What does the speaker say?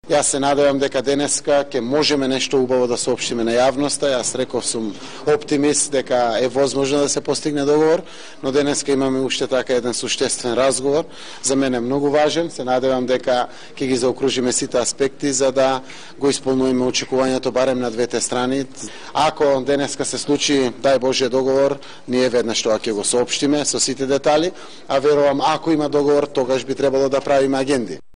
Јас се надевам дека денеска ќе можеме нешто убаво да соопштиме на јавноста. Јас реков сум оптимист дека е возможно да се постигне договор, но денеска имаме уште така еден суштествен разговор. За мене многу важен. Се надевам дека ќе ги заокружиме сите аспекти за да го исполнуваме очекувањето барем на двете страни. Ако денеска се случи, дај Боже, договор, ние веднаш тоа ќе го соопштиме со сите детали, а верувам ако има договор, тогаш би требало да правиме агенди.